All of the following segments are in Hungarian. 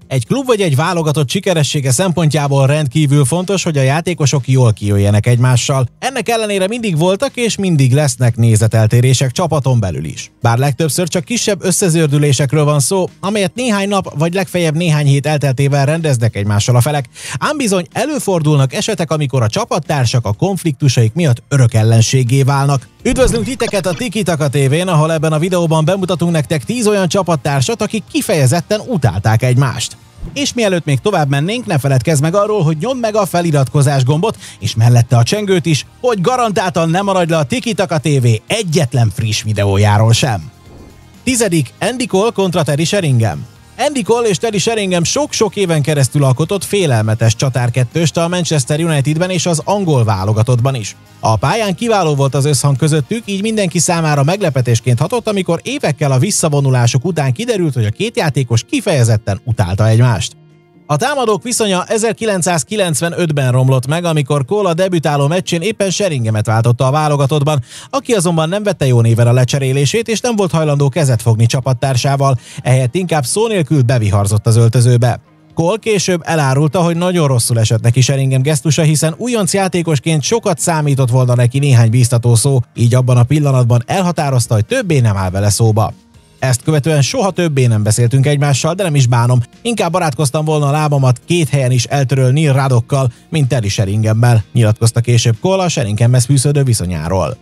Egy klub vagy egy válogatott sikeressége szempontjából rendkívül fontos, hogy a játékosok jól kijöjjenek egymással. Ennek ellenére mindig voltak és mindig lesznek nézeteltérések csapaton belül is. Bár legtöbbször csak kisebb összezördülésekről van szó, amelyet néhány nap vagy legfeljebb néhány hét elteltével rendeznek egymással a felek, ám bizony előfordulnak esetek, amikor a csapattársak a konfliktusaik miatt örök ellenséggé válnak. Üdvözlünk titeket a Tiki Taka TV-n, ahol ebben a videóban bemutatunk nektek 10 olyan csapattársat, akik kifejezetten utálták egymást. És mielőtt még tovább mennénk, ne feledkezz meg arról, hogy nyomd meg a feliratkozás gombot, és mellette a csengőt is, hogy garantáltan ne maradj le a Tiki Taka TV egyetlen friss videójáról sem. 10. Andy Cole kontra Teddy Sheringham. Andy Cole és Teddy Sheringham sok-sok éven keresztül alkotott félelmetes csatárkettőst a Manchester Unitedben és az angol válogatottban is. A pályán kiváló volt az összhang közöttük, így mindenki számára meglepetésként hatott, amikor évekkel a visszavonulások után kiderült, hogy a két játékos kifejezetten utálta egymást. A támadók viszonya 1995-ben romlott meg, amikor Cole a debütáló meccsén éppen Sheringhamet váltotta a válogatottban, aki azonban nem vette jó néven a lecserélését és nem volt hajlandó kezet fogni csapattársával, ehelyett inkább szó nélkül beviharzott az öltözőbe. Cole később elárulta, hogy nagyon rosszul esett neki Sheringham gesztusa, hiszen újonc játékosként sokat számított volna neki néhány bíztató szó, így abban a pillanatban elhatározta, hogy többé nem áll vele szóba. Ezt követően soha többé nem beszéltünk egymással, de nem is bánom. Inkább barátkoztam volna a lábamat két helyen is eltöröl Neil Rudockkal, mint Teddy Sheringhammel, nyilatkozta később Cole a Sheringhamhez fűződő viszonyáról.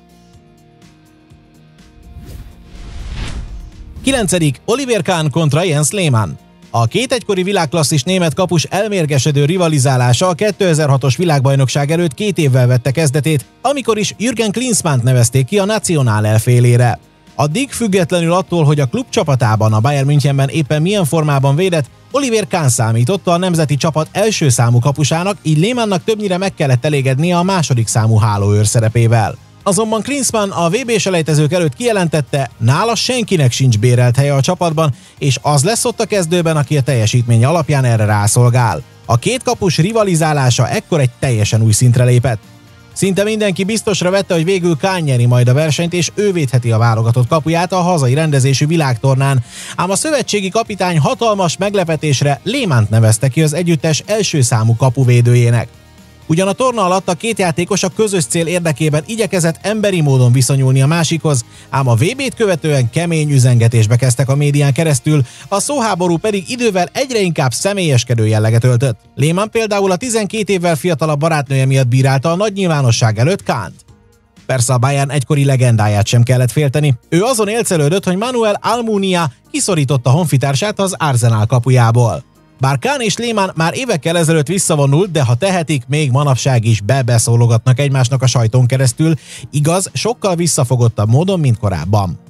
9. Oliver Kahn kontra Jens Lehmann. A két egykori világklasszis német kapus elmérgesedő rivalizálása a 2006-os világbajnokság előtt 2 évvel vette kezdetét, amikor is Jürgen Klinsmannt nevezték ki a Nacional elfélére. Addig függetlenül attól, hogy a klub csapatában, a Bayern Münchenben éppen milyen formában védett, Oliver Kahn számította a nemzeti csapat első számú kapusának, így Lehmannnak többnyire meg kellett elégednie a második számú hálóőr szerepével. Azonban Klinsmann a VB-selejtezők előtt kijelentette, nála senkinek sincs bérelt helye a csapatban, és az lesz ott a kezdőben, aki a teljesítménye alapján erre rászolgál. A két kapus rivalizálása ekkor egy teljesen új szintre lépett. Szinte mindenki biztosra vette, hogy végül Kahn nyeri majd a versenyt, és ő védheti a válogatott kapuját a hazai rendezésű világtornán, ám a szövetségi kapitány hatalmas meglepetésre Lehmannt nevezte ki az együttes első számú kapuvédőjének. Ugyan a torna alatt a két játékos a közös cél érdekében igyekezett emberi módon viszonyulni a másikhoz, ám a VB-t követően kemény üzengetésbe kezdtek a médián keresztül, a szóháború pedig idővel egyre inkább személyeskedő jelleget öltött. Lehmann például a 12 évvel fiatalabb barátnője miatt bírálta a nagy nyilvánosság előtt Kahnt. Persze a Bayern egykori legendáját sem kellett félteni. Ő azon élcelődött, hogy Manuel Almunia kiszorította honfitársát az Arsenal kapujából. Bár Kahn és Lehmann már évekkel ezelőtt visszavonult, de ha tehetik, még manapság is beszólogatnak egymásnak a sajton keresztül, igaz, sokkal visszafogottabb módon, mint korábban.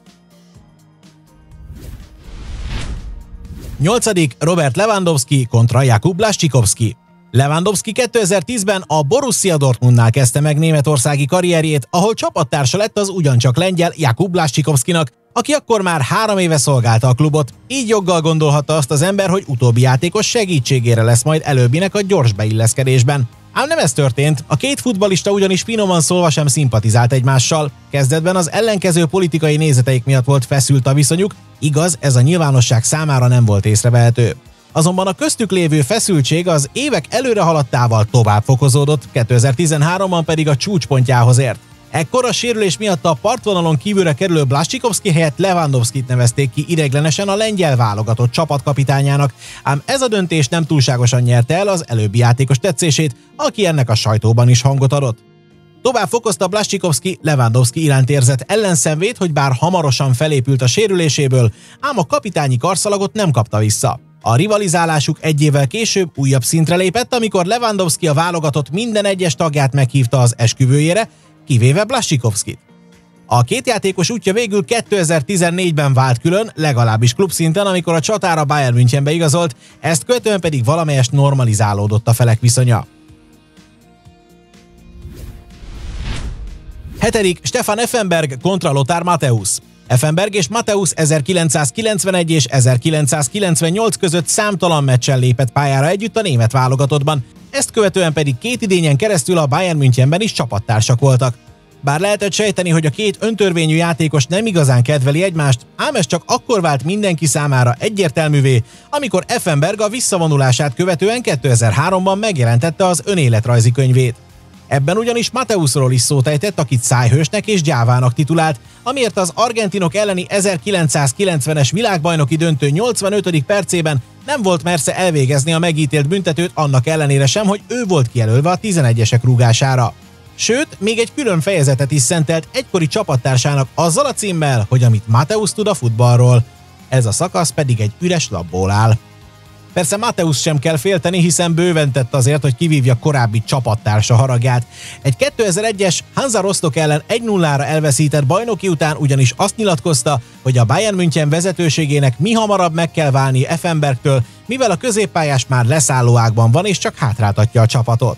8. Robert Lewandowski kontra Jakub Blaszczykowski. Lewandowski 2010-ben a Borussia Dortmundnál kezdte meg németországi karrierjét, ahol csapattársa lett az ugyancsak lengyel Jakub Blaszczykowskinak, aki akkor már 3 éve szolgálta a klubot, így joggal gondolhatta azt az ember, hogy utóbbi játékos segítségére lesz majd előbbinek a gyors beilleszkedésben. Ám nem ez történt, a két futballista ugyanis finoman szólva sem szimpatizált egymással. Kezdetben az ellenkező politikai nézeteik miatt volt feszült a viszonyuk, igaz, ez a nyilvánosság számára nem volt észrevehető. Azonban a köztük lévő feszültség az évek előre haladtával tovább fokozódott, 2013-ban pedig a csúcspontjához ért. Ekkor a sérülés miatt a partvonalon kívülre kerülő Blaszczykowski helyett Lewandowskit nevezték ki ideiglenesen a lengyel válogatott csapatkapitányának, ám ez a döntés nem túlságosan nyerte el az előbbi játékos tetszését, aki ennek a sajtóban is hangot adott. Tovább fokozta Blaszczykowski Lewandowski iránt érzett ellenszenvét, hogy bár hamarosan felépült a sérüléséből, ám a kapitányi karszalagot nem kapta vissza. A rivalizálásuk egy évvel később újabb szintre lépett, amikor Lewandowski a válogatott minden egyes tagját meghívta az esküvőjére, kivéve Blaszczykowskit. A két játékos útja végül 2014-ben vált külön, legalábbis klubszinten, amikor a csatár a Bayern Münchenbe igazolt, ezt követően pedig valamelyest normalizálódott a felek viszonya. 7. Stefan Effenberg kontra Lothar Matthäus. Effenberg és Matthäus 1991 és 1998 között számtalan meccsen lépett pályára együtt a német válogatottban, ezt követően pedig 2 idényen keresztül a Bayern Münchenben is csapattársak voltak. Bár lehetett sejteni, hogy a két öntörvényű játékos nem igazán kedveli egymást, ám ez csak akkor vált mindenki számára egyértelművé, amikor Effenberg a visszavonulását követően 2003-ban megjelentette az önéletrajzi könyvét. Ebben ugyanis Matthäusról is szót ejtett, akit szájhősnek és gyávának titulált, amiért az argentinok elleni 1990-es világbajnoki döntő 85. percében nem volt mersze elvégezni a megítélt büntetőt, annak ellenére sem, hogy ő volt kijelölve a 11-esek rúgására. Sőt, még egy külön fejezetet is szentelt egykori csapattársának azzal a címmel, hogy amit Matthäus tud a futballról. Ez a szakasz pedig egy üres lapból áll. Persze Matthäus sem kell félteni, hiszen bőven tett azért, hogy kivívja korábbi csapattársa haragját. Egy 2001-es Hansa Rostock ellen 1-0-ra elveszített bajnoki után ugyanis azt nyilatkozta, hogy a Bayern München vezetőségének mihamarabb meg kell válni Effenbergtől, mivel a középpályás már leszálló ágban van és csak hátráltatja a csapatot.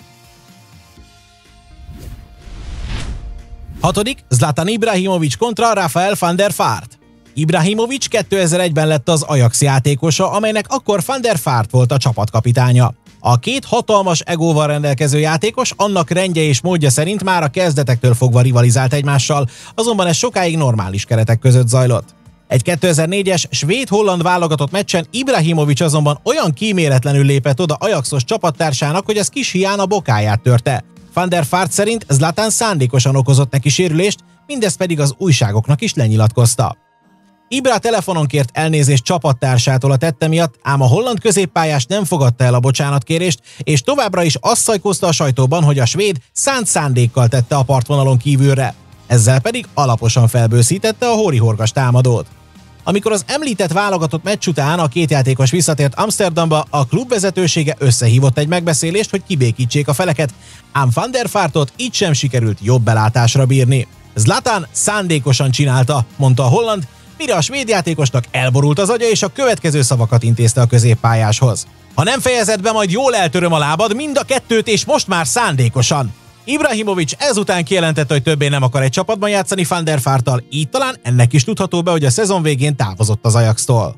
6. Zlatan Ibrahimović kontra Rafael van der Vaart. Ibrahimović 2001-ben lett az Ajax játékosa, amelynek akkor Van der Vaart volt a csapatkapitánya. A két hatalmas egóval rendelkező játékos annak rendje és módja szerint már a kezdetektől fogva rivalizált egymással, azonban ez sokáig normális keretek között zajlott. Egy 2004-es svéd-holland válogatott meccsen Ibrahimović azonban olyan kíméletlenül lépett oda Ajaxos csapattársának, hogy az kis hián a bokáját törte. Van der Vaart szerint Zlatan szándékosan okozott neki sérülést, mindezt pedig az újságoknak is lenyilatkozta. Ibra telefonon kért elnézést csapattársától a tette miatt, ám a holland középpályás nem fogadta el a bocsánatkérést, és továbbra is azt szajkózta a sajtóban, hogy a svéd szánt szándékkal tette a partvonalon kívülre. Ezzel pedig alaposan felbőszítette a hórihorgas támadót. Amikor az említett válogatott meccs után a két játékos visszatért Amsterdamba, a klub vezetősége összehívott egy megbeszélést, hogy kibékítsék a feleket, ám Van der Vaartot így sem sikerült jobb belátásra bírni. Zlatan szándékosan csinálta, mondta a holland, mire a svéd játékosnak elborult az agya, és a következő szavakat intézte a középpályáshoz. Ha nem fejezed be, majd jól eltöröm a lábad, mind a kettőt, és most már szándékosan. Ibrahimović ezután kijelentette, hogy többé nem akar egy csapatban játszani Van der Vaarttal, így talán ennek is tudható be, hogy a szezon végén távozott az Ajaxtól.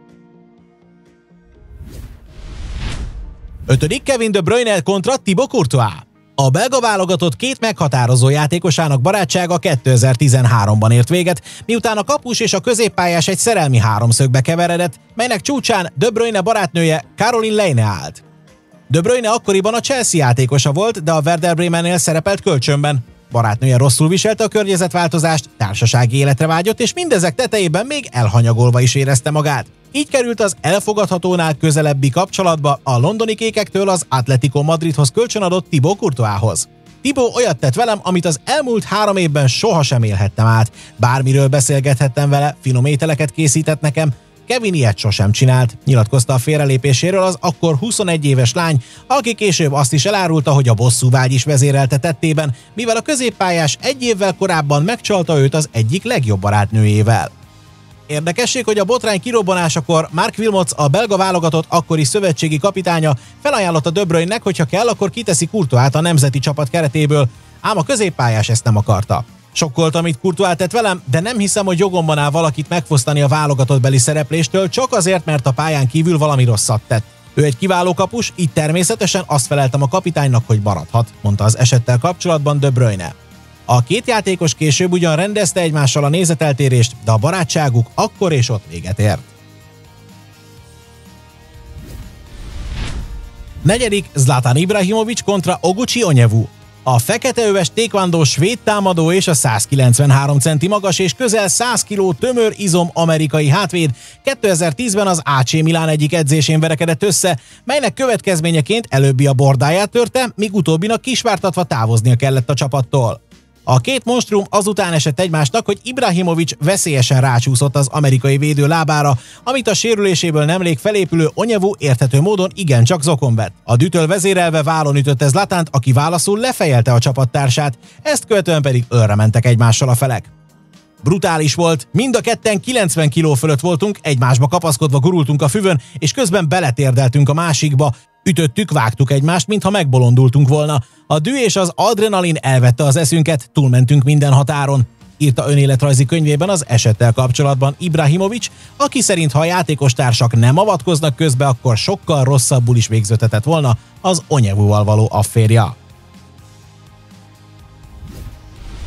5. Kevin De Bruyne kontra Thibaut Courtois. A belga válogatott két meghatározó játékosának barátsága 2013-ban ért véget, miután a kapus és a középpályás egy szerelmi háromszögbe keveredett, melynek csúcsán De Bruyne barátnője Caroline Leine állt. De Bruyne akkoriban a Chelsea játékosa volt, de a Werder Bremennél szerepelt kölcsönben. Barátnője rosszul viselte a környezetváltozást, társasági életre vágyott, és mindezek tetejében még elhanyagolva is érezte magát. Így került az elfogadhatónál közelebbi kapcsolatba a londoni kékektől az Atletico Madridhoz kölcsönadott Thibaut Courtoishoz. Thibaut olyat tett velem, amit az elmúlt 3 évben sohasem élhettem át. Bármiről beszélgethettem vele, finom ételeket készített nekem, Kevin ilyet sosem csinált, nyilatkozta a félrelépéséről az akkor 21 éves lány, aki később azt is elárulta, hogy a bosszúvágy is vezérelte tettében, mivel a középpályás 1 évvel korábban megcsalta őt az egyik legjobb barátnőjével. Érdekesség, hogy a botrány kirobbanásakor Mark Wilmots, a belga válogatott akkori szövetségi kapitánya felajánlotta De Bruyne-nek, hogyha kell, akkor kiteszi Courtoist a nemzeti csapat keretéből, ám a középpályás ezt nem akarta. Sokkolt, amit Courtois tett velem, de nem hiszem, hogy jogomban áll valakit megfosztani a válogatottbeli szerepléstől csak azért, mert a pályán kívül valami rosszat tett. Ő egy kiváló kapus, így természetesen azt feleltem a kapitánynak, hogy maradhat, mondta az esettel kapcsolatban De Bruyne. A két játékos később ugyan rendezte egymással a nézeteltérést, de a barátságuk akkor és ott véget ért. 4. Zlatan Ibrahimović kontra Oguchi Onyewu. A feketeöves taekwondo svéd támadó és a 193 centi magas és közel 100 kg tömör izom amerikai hátvéd 2010-ben az AC Milan egyik edzésén verekedett össze, melynek következményeként előbbi a bordáját törte, míg utóbbinak kisvártatva távoznia kellett a csapattól. A két monstrum azután esett egymásnak, hogy Ibrahimović veszélyesen rácsúszott az amerikai védő lábára, amit a sérüléséből nemrég felépülő Onyewu érthető módon igencsak zokon vett. A dühtől vezérelve vállon ütötte Zlatant, aki válaszul lefejelte a csapattársát, ezt követően pedig ölre mentek egymással a felek. Brutális volt, mind a ketten 90 kg fölött voltunk, egymásba kapaszkodva gurultunk a füvön, és közben beletérdeltünk a másikba, ütöttük, vágtuk egymást, mintha megbolondultunk volna. A dű és az adrenalin elvette az eszünket, túlmentünk minden határon, írta önéletrajzi könyvében az esettel kapcsolatban Ibrahimović, aki szerint ha a játékostársak nem avatkoznak közbe, akkor sokkal rosszabbul is végződhetett volna az Onyewuval való afférja.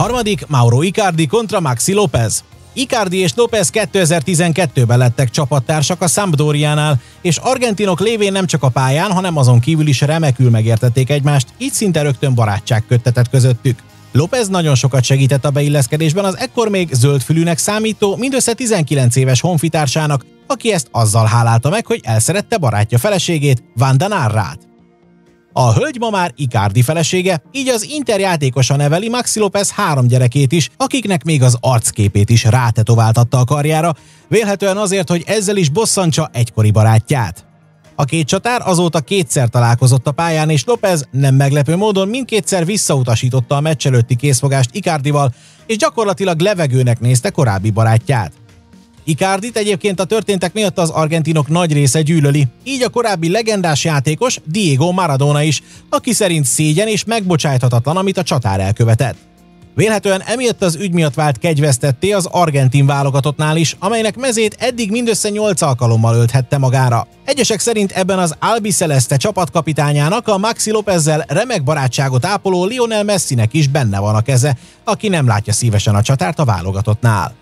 Harmadik, Mauro Icardi kontra Maxi López. Icardi és López 2012-ben lettek csapattársak a Sampdoriánál, és argentinok lévén nem csak a pályán, hanem azon kívül is remekül megértették egymást, így szinte rögtön barátság köttetett közöttük. López nagyon sokat segített a beilleszkedésben az ekkor még zöldfülűnek számító, mindössze 19 éves honfitársának, aki ezt azzal hálálta meg, hogy elszerette barátja feleségét, Wanda Narrát. A hölgy ma már Icardi felesége, így az Inter játékosa neveli Maxi López 3 gyerekét is, akiknek még az arcképét is rátetováltatta a karjára, vélhetően azért, hogy ezzel is bosszantsa egykori barátját. A két csatár azóta 2-szer találkozott a pályán, és López nem meglepő módon mindkétszer visszautasította a meccs előtti készfogást Icardival, és gyakorlatilag levegőnek nézte korábbi barátját. Icardit egyébként a történtek miatt az argentinok nagy része gyűlöli, így a korábbi legendás játékos Diego Maradona is, aki szerint szégyen és megbocsájthatatlan, amit a csatár elkövetett. Vélhetően emiatt az ügy miatt vált kegyvesztetté az argentin válogatottnál is, amelynek mezét eddig mindössze 8 alkalommal ölthette magára. Egyesek szerint ebben az Albiceleste csapatkapitányának, a Maxi Lópezzel remek barátságot ápoló Lionel Messinek is benne van a keze, aki nem látja szívesen a csatárt a válogatottnál.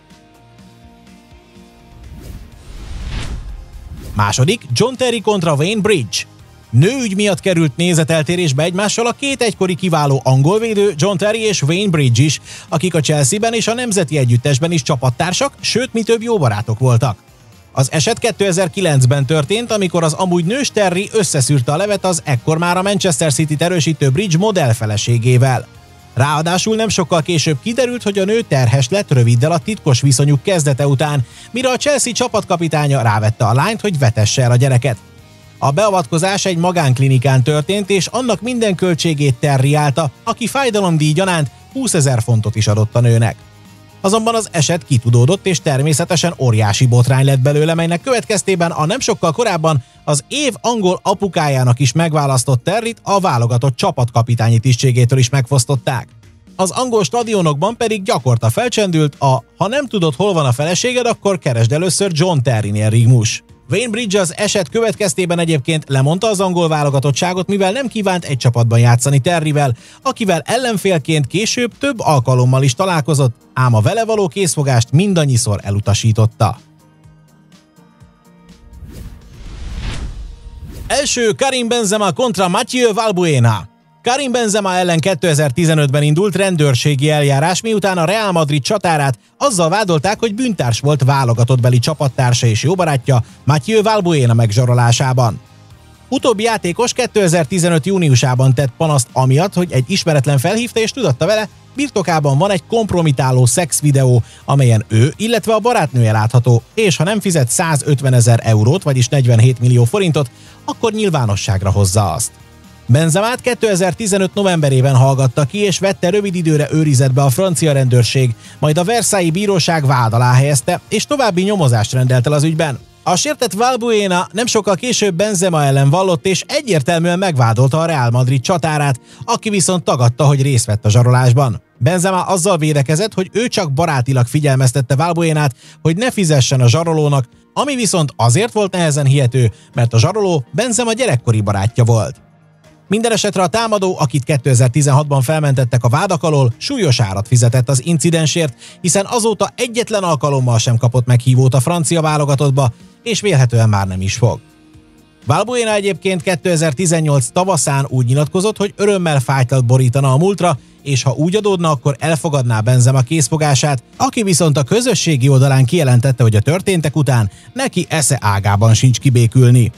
Második, John Terry kontra Wayne Bridge. Nőügy miatt került nézeteltérésbe egymással a két egykori kiváló angol védő, John Terry és Wayne Bridge is, akik a Chelsea-ben és a nemzeti együttesben is csapattársak, sőt, mi több jó barátok voltak. Az eset 2009-ben történt, amikor az amúgy nős Terry összeszűrte a levet az ekkor már a Manchester City-t erősítő Bridge modellfeleségével. Ráadásul nem sokkal később kiderült, hogy a nő terhes lett röviddel a titkos viszonyuk kezdete után, mire a Chelsea csapatkapitánya rávette a lányt, hogy vetesse el a gyereket. A beavatkozás egy magánklinikán történt, és annak minden költségét Terry állta, aki fájdalomdíj gyanánt 20 000 fontot is adott a nőnek. Azonban az eset kitudódott, és természetesen óriási botrány lett belőle, melynek következtében a nem sokkal korábban az év angol apukájának is megválasztott Terryt a válogatott csapatkapitányi tisztségétől is megfosztották. Az angol stadionokban pedig gyakorta felcsendült a "ha nem tudod, hol van a feleséged, akkor keresd először John Terrynél" rigmus. Wayne Bridge az eset következtében egyébként lemondta az angol válogatottságot, mivel nem kívánt egy csapatban játszani Terryvel, akivel ellenfélként később több alkalommal is találkozott, ám a vele való készfogást mindannyiszor elutasította. Első, Karim Benzema kontra Mathieu Valbuena. Karim Benzema ellen 2015-ben indult rendőrségi eljárás, miután a Real Madrid csatárát azzal vádolták, hogy bűntárs volt válogatottbeli csapattársa és jó barátja Mathieu Valbuena megzsarolásában. Utóbbi játékos 2015. júniusában tett panaszt amiatt, hogy egy ismeretlen felhívta és tudatta vele, birtokában van egy kompromitáló szexvideó, amelyen ő, illetve a barátnője látható, és ha nem fizet 150 000 eurót, vagyis 47 millió forintot, akkor nyilvánosságra hozza azt. Benzemát 2015. novemberében hallgatta ki, és vette rövid időre őrizetbe a francia rendőrség, majd a Versailles bíróság vád alá helyezte, és további nyomozást rendelt el az ügyben. A sértett Valbuena nem sokkal később Benzema ellen vallott, és egyértelműen megvádolta a Real Madrid csatárát, aki viszont tagadta, hogy részt vett a zsarolásban. Benzema azzal védekezett, hogy ő csak barátilag figyelmeztette Valbuenát, hogy ne fizessen a zsarolónak, ami viszont azért volt nehezen hihető, mert a zsaroló Benzema gyerekkori barátja volt. Minden esetre a támadó, akit 2016-ban felmentettek a vádak alól, súlyos árat fizetett az incidensért, hiszen azóta egyetlen alkalommal sem kapott meghívót a francia válogatottba, és vélhetően már nem is fog. Valbuena egyébként 2018 tavaszán úgy nyilatkozott, hogy örömmel fájtlat borítana a múltra, és ha úgy adódna, akkor elfogadná Benzema készfogását, aki viszont a közösségi oldalán kijelentette, hogy a történtek után neki esze ágában sincs kibékülni.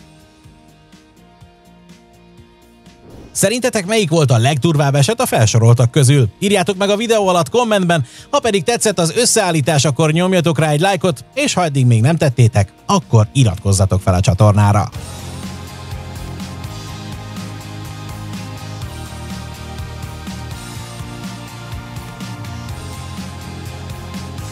Szerintetek melyik volt a legdurvább eset a felsoroltak közül? Írjátok meg a videó alatt kommentben, ha pedig tetszett az összeállítás, akkor nyomjatok rá egy lájkot, és ha eddig még nem tettétek, akkor iratkozzatok fel a csatornára.